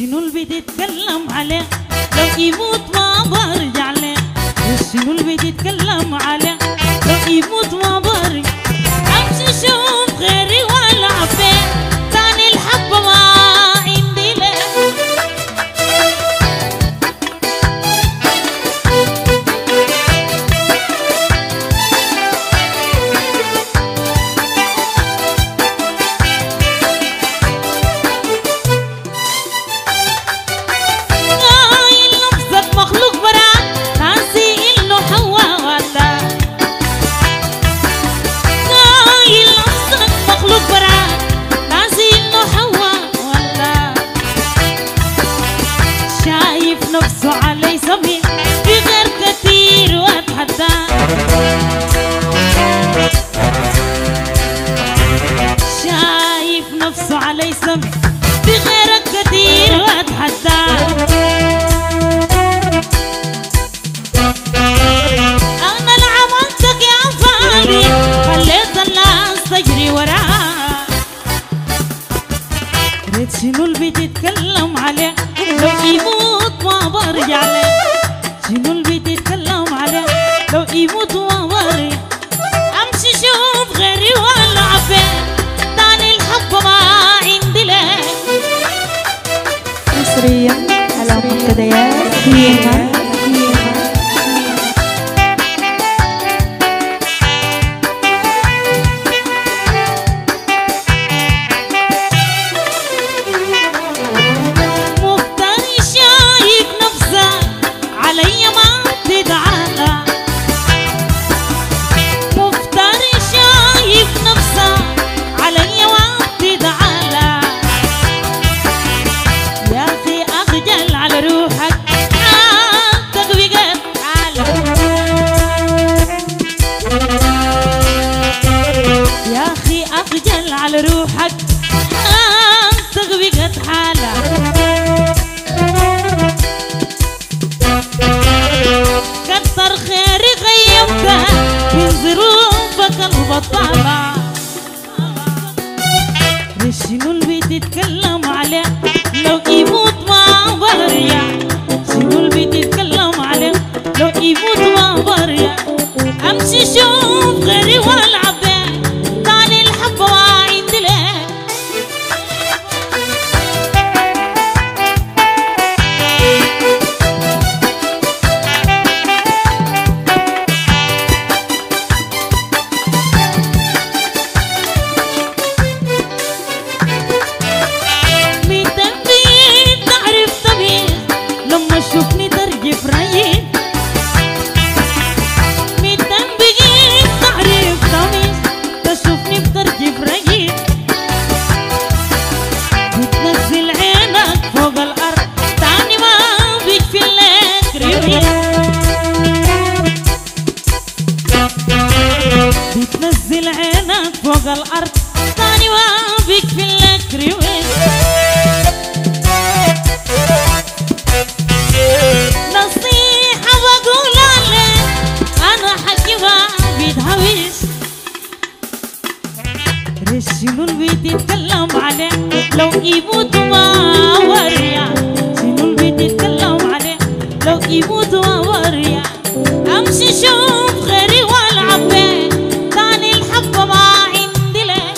شنو اللي بتتكلم عليه لو يموت ما برجع له. شنو اللي بتتكلم عليه لو يموت ما برجع. امشي شوف غيري والعب بيه تاني الحبه ما عندي له. نفسه علي صبي في غير كتير واتحدى. شايف نفسه علي صبي في غيرك كتير واتحدى. انا اللي عملتك يا فادي خليت الناس تجري وراك. ريت شنو اللي بتتكلم عليه لو يموت ما برجع له. شنو اللي بتتكلم عليه لو يموت ما برجع. امشي شوف غيري والعب بيه تاني الحبه ما عندي له. مصرية على منتديات فيها على روحك انت بقت حالك. كتر خيري غيبك من ظروفك البطالة. شنو اللي بتتكلم عليه لو يموت ما برجع. شنو اللي بتتكلم عليه لو يموت ما برجع. امشي شوف غيري والعب بيه تاني الحبه ما عندي له. ميتين بيت تعرف طبيعي لما تشوفني ترجف رايق. ميتين بيت تعرف طبيعي تشوفني بترجف رايق. بتنزل عينك فوق الارض تاني ما بيكفي لك ريوية. بتنزل عينك فوق الارض تاني ما بيكفي لك ريوية. نصيحة بقولها لك انا حكيمها بيتهوش. شنو اللي بتتكلم عليه لو يموت ما برجع. شنو اللي بتتكلم عليه لو يموت ما برجع. امشي شوف غيري والعب بيه تاني الحبه ما عندي له.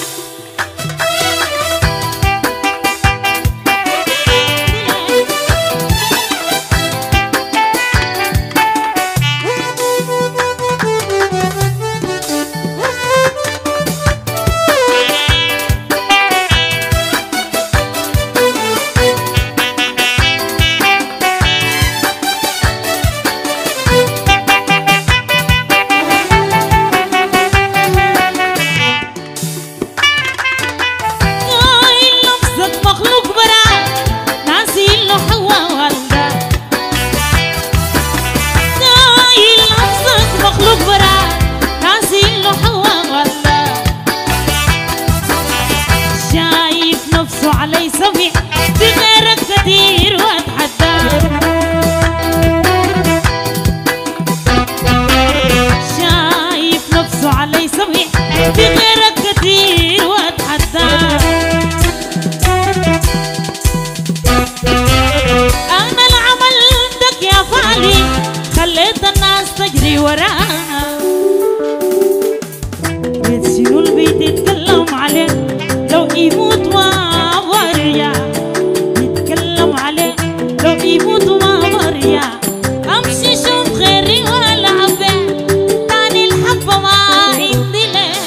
وريا امشي شوف غيري ولا عبين تاني الحبة ما عندي ليه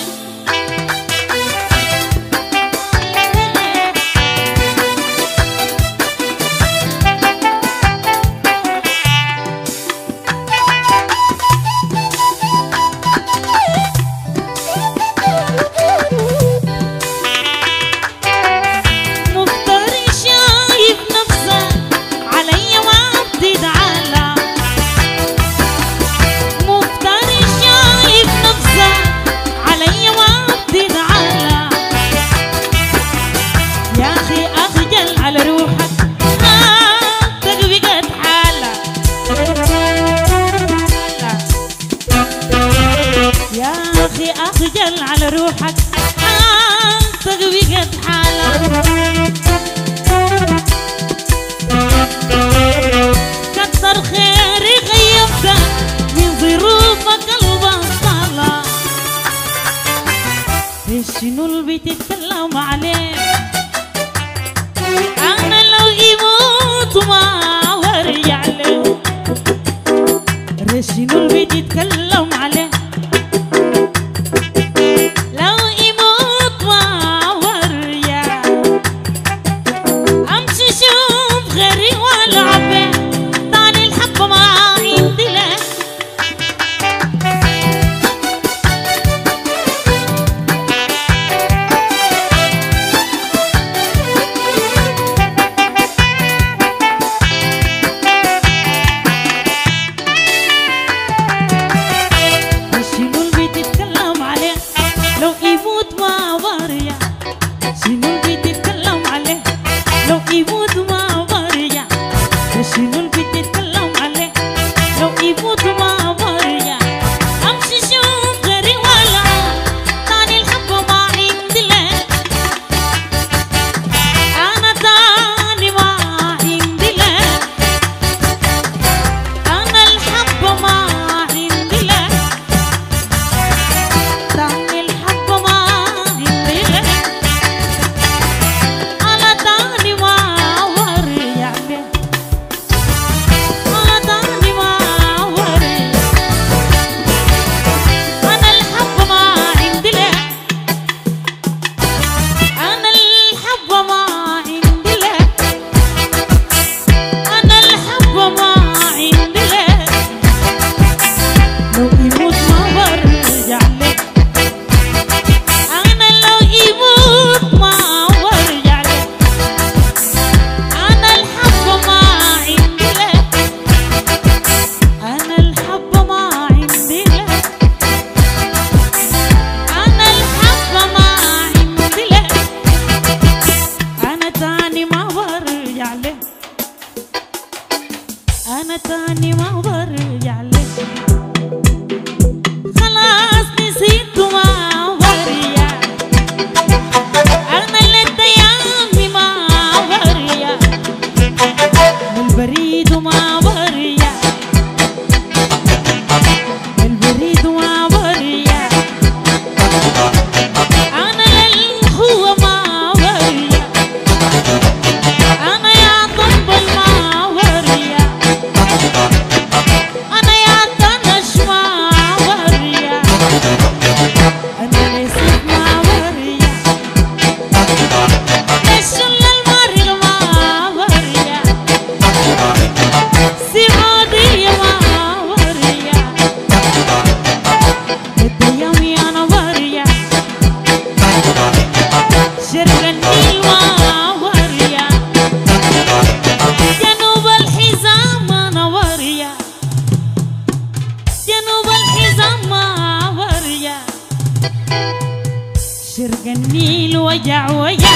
مفتري شايف نفسه علي ما بتتعالى مفتري شايف نفسه علي ما بتتعالى يا اخي اخجل على روحك تقوي قد حالة يا اخي اخجل على روحك تقوي قد حالة كتر خيري غيبته من ظروفك البطالة شنو اللي بتتكلم عليه انا لو يموت ما ورجع له شنو اللي بتتكلم عليه لو يموت ما ورجع امشي شوف غيري ولا عبين تاني الحبة ما عندي له شنو اللي بتتكلم عليه لو يموت ما ورجع شنو اللي بتتكلم عليه لو يموت ما ورجع شنو اللي بتتكلم عليه لو يموت ما ورجع امشي شوف غيري ولا تاني الحبة ما عندي له انا تاني ما عندي له انا الحبة ما عندي له تاني الحبة ما عندي له انا تاني ما ورجع له انا تاني ما ورجع انا الحبة ما عندي له انا الحبة ما عندي له انا الحبة ما عندي له لو يموت ما ورجع له انا لو يموت ما ورجع له انا الحبة ما عندي له انا الحبة ما عندي له انا الحبة ما عندي له انا تاني ما برجع له انا تاني ما برجع له خلاص نسيت ما برجع انا اللي ايامي ما برجع البريد ما برجع البريد ما برجع انا للهوى ما برجع انا يا طنبل ما برجع انا يا طنش ما برجع انا نسيت ما برجع الشل المرق ما برجع سعودية ما برجع الديامي انا برجع شرق النيل ما برجع جنوب الحزام انا برجع جنوب الحزام ما برجع شرق النيل وجع وجع